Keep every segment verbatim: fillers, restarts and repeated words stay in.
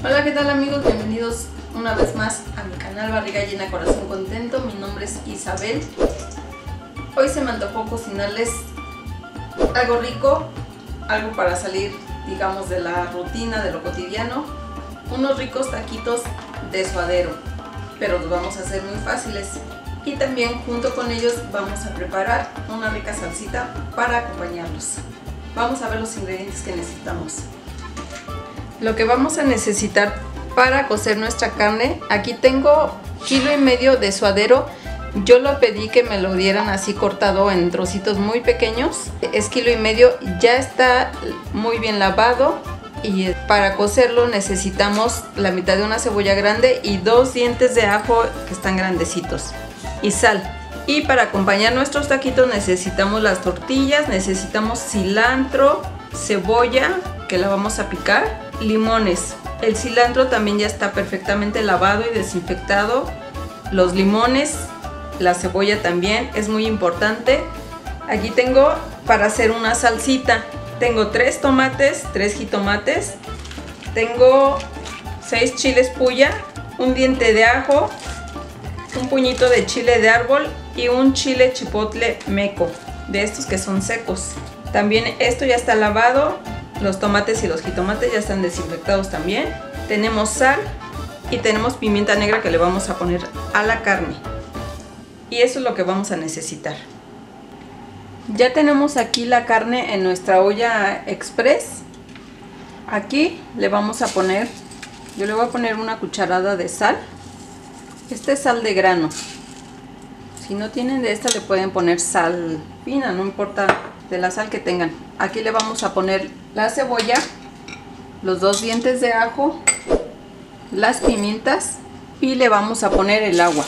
Hola, ¿qué tal amigos? Bienvenidos una vez más a mi canal Barriga Llena Corazón Contento. Mi nombre es Isabel. Hoy se me antojó cocinarles algo rico, algo para salir, digamos, de la rutina, de lo cotidiano. Unos ricos taquitos de suadero, pero los vamos a hacer muy fáciles. Y también junto con ellos vamos a preparar una rica salsita para acompañarlos. Vamos a ver los ingredientes que necesitamos. Lo que vamos a necesitar para cocer nuestra carne: aquí tengo kilo y medio de suadero. Yo lo pedí que me lo dieran así cortado en trocitos muy pequeños. Es kilo y medio, ya está muy bien lavado. Y para cocerlo necesitamos la mitad de una cebolla grande y dos dientes de ajo que están grandecitos, y sal. Y para acompañar nuestros taquitos necesitamos las tortillas, necesitamos cilantro, cebolla que la vamos a picar, limones. El cilantro también ya está perfectamente lavado y desinfectado. Los limones, la cebolla también es muy importante. Aquí tengo para hacer una salsita. Tengo tres tomates, tres jitomates, tengo seis chiles puya, un diente de ajo, un puñito de chile de árbol y un chile chipotle meco, de estos que son secos. También esto ya está lavado, los tomates y los jitomates ya están desinfectados también. Tenemos sal y tenemos pimienta negra que le vamos a poner a la carne. Y eso es lo que vamos a necesitar. Ya tenemos aquí la carne en nuestra olla express. Aquí le vamos a poner, yo le voy a poner una cucharada de sal. Esta es sal de grano. Si no tienen de esta le pueden poner sal fina, no importa de la sal que tengan. Aquí le vamos a poner la cebolla, los dos dientes de ajo, las pimientas y le vamos a poner el agua.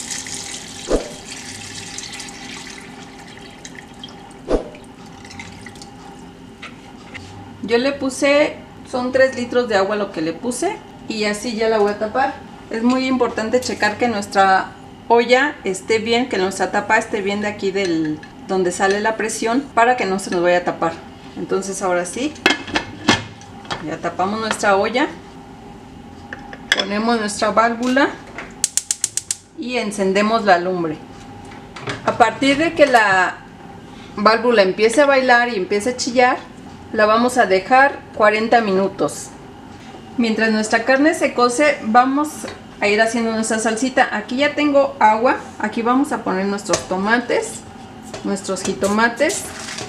Yo le puse, son tres litros de agua lo que le puse, y así ya la voy a tapar. Es muy importante checar que nuestra olla esté bien, que nuestra tapa esté bien de aquí del donde sale la presión, para que no se nos vaya a tapar. Entonces ahora sí, ya tapamos nuestra olla, ponemos nuestra válvula y encendemos la lumbre. A partir de que la válvula empiece a bailar y empiece a chillar, la vamos a dejar cuarenta minutos. Mientras nuestra carne se cose, vamos a ir haciendo nuestra salsita. Aquí ya tengo agua. Aquí vamos a poner nuestros tomates, nuestros jitomates,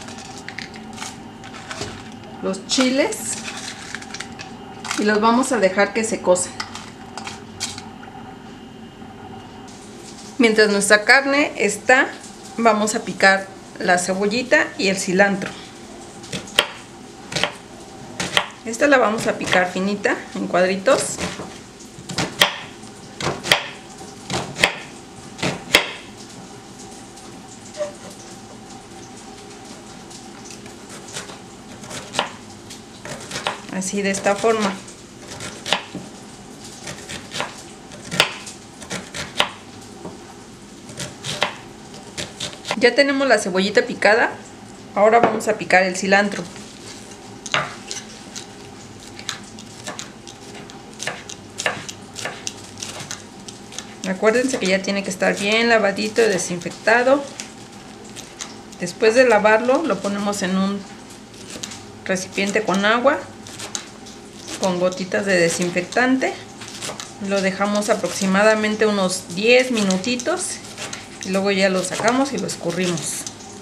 los chiles, y los vamos a dejar que se cosen. Mientras nuestra carne está, vamos a picar la cebollita y el cilantro. Esta la vamos a picar finita, en cuadritos. Así, de esta forma. Ya tenemos la cebollita picada. Ahora vamos a picar el cilantro. Acuérdense que ya tiene que estar bien lavadito y desinfectado. Después de lavarlo, lo ponemos en un recipiente con agua, con gotitas de desinfectante. Lo dejamos aproximadamente unos diez minutitos y luego ya lo sacamos y lo escurrimos.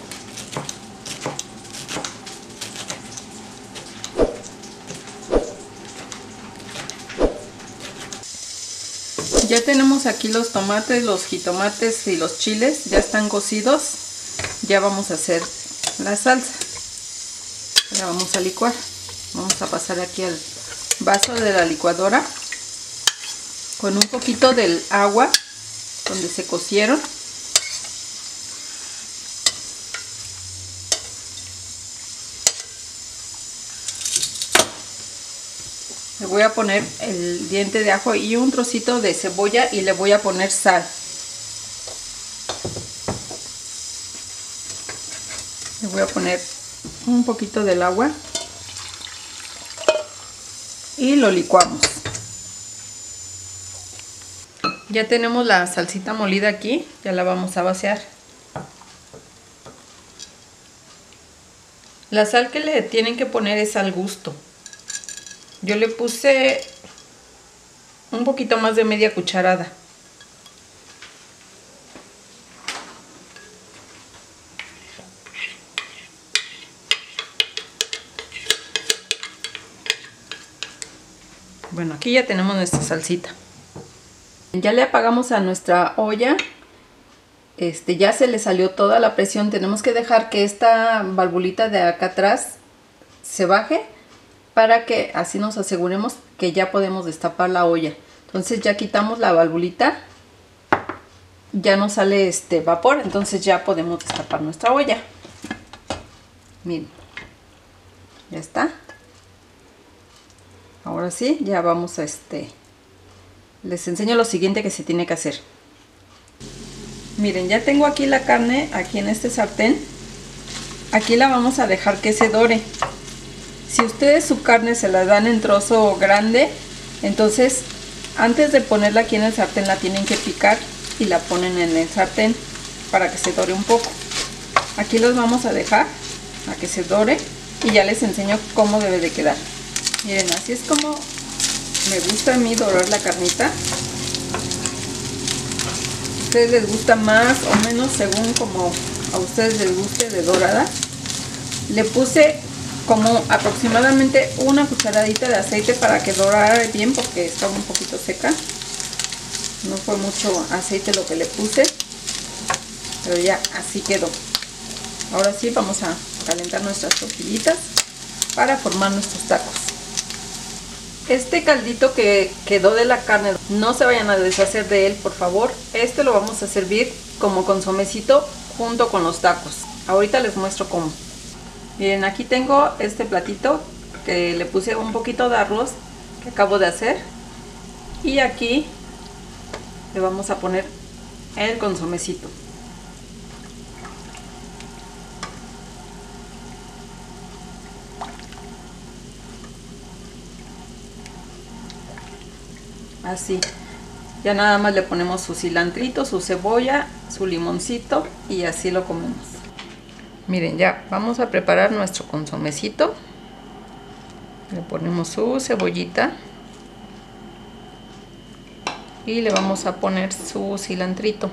Ya tenemos aquí los tomates, los jitomates y los chiles, ya están cocidos. Ya vamos a hacer la salsa. La vamos a licuar. Vamos a pasar aquí al vaso de la licuadora con un poquito del agua donde se cocieron. Le voy a poner el diente de ajo y un trocito de cebolla y le voy a poner sal. Le voy a poner un poquito del agua y lo licuamos. Ya tenemos la salsita molida aquí, ya la vamos a vaciar. La sal que le tienen que poner es al gusto. Yo le puse un poquito más de media cucharada. Bueno, aquí ya tenemos nuestra salsita. Ya le apagamos a nuestra olla. Este, ya se le salió toda la presión. Tenemos que dejar que esta valvulita de acá atrás se baje para que así nos aseguremos que ya podemos destapar la olla. Entonces ya quitamos la valvulita. Ya no sale este vapor. Entonces ya podemos destapar nuestra olla. Miren. Ya está. Ahora sí, ya vamos a este... Les enseño lo siguiente que se tiene que hacer. Miren, ya tengo aquí la carne, aquí en este sartén. Aquí la vamos a dejar que se dore. Si ustedes su carne se la dan en trozo grande, entonces antes de ponerla aquí en el sartén la tienen que picar y la ponen en el sartén para que se dore un poco. Aquí los vamos a dejar a que se dore y ya les enseño cómo debe de quedar. Miren, así es como me gusta a mí dorar la carnita. A ustedes les gusta más o menos según como a ustedes les guste de dorada. Le puse como aproximadamente una cucharadita de aceite para que dorara bien porque estaba un poquito seca. No fue mucho aceite lo que le puse, pero ya así quedó. Ahora sí vamos a calentar nuestras tortillitas para formar nuestros tacos. Este caldito que quedó de la carne, no se vayan a deshacer de él, por favor. Este lo vamos a servir como consomecito junto con los tacos. Ahorita les muestro cómo. Miren, aquí tengo este platito que le puse un poquito de arroz que acabo de hacer. Y aquí le vamos a poner el consomecito. Así, ya nada más le ponemos su cilantrito, su cebolla, su limoncito y así lo comemos. Miren, ya vamos a preparar nuestro consomecito. Le ponemos su cebollita y le vamos a poner su cilantrito.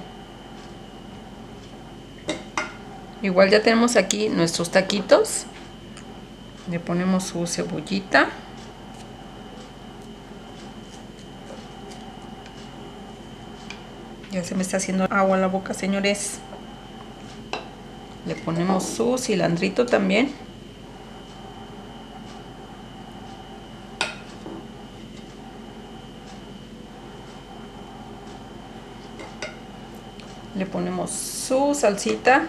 Igual ya tenemos aquí nuestros taquitos. Le ponemos su cebollita. Ya se me está haciendo agua en la boca, señores. Le ponemos su cilantrito también. Le ponemos su salsita.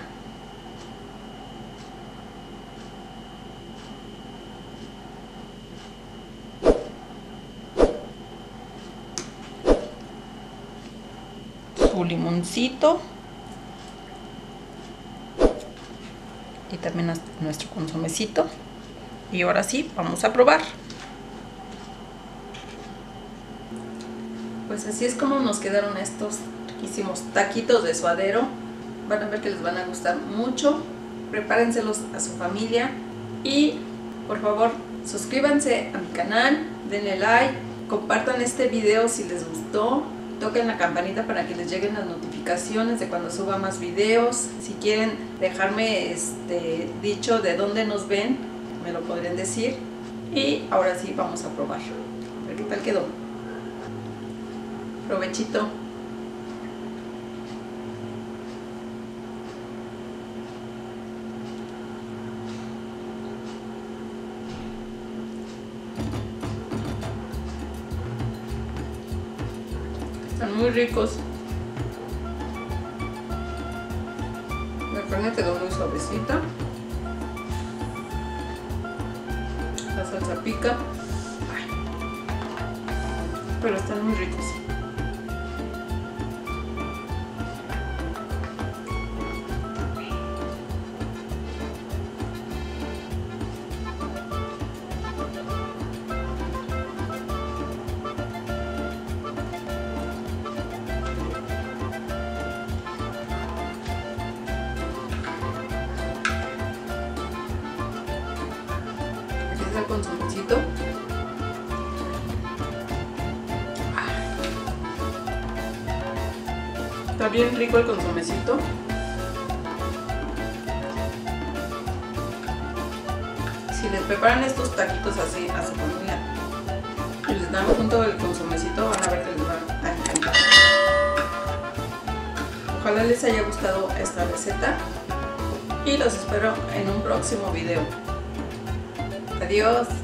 Su limoncito. Y también nuestro consomecito. Y ahora sí, vamos a probar. Pues así es como nos quedaron estos riquísimos taquitos de suadero. Van a ver que les van a gustar mucho. Prepárenselos a su familia. Y por favor, suscríbanse a mi canal. Denle like. Compartan este video si les gustó. Toquen la campanita para que les lleguen las notificaciones de cuando suba más videos. Si quieren dejarme este dicho de dónde nos ven, me lo podrían decir. Y ahora sí vamos a probar. A ver qué tal quedó. Provechito. Están muy ricos. La carne quedó muy suavecita. La salsa pica. Ay. Pero están muy ricos. consomecito. Está bien rico el consomecito. Si les preparan estos taquitos así a su familia y les dan junto el consomecito, van a ver que les va a encantar. Ojalá les haya gustado esta receta y los espero en un próximo video. Adiós.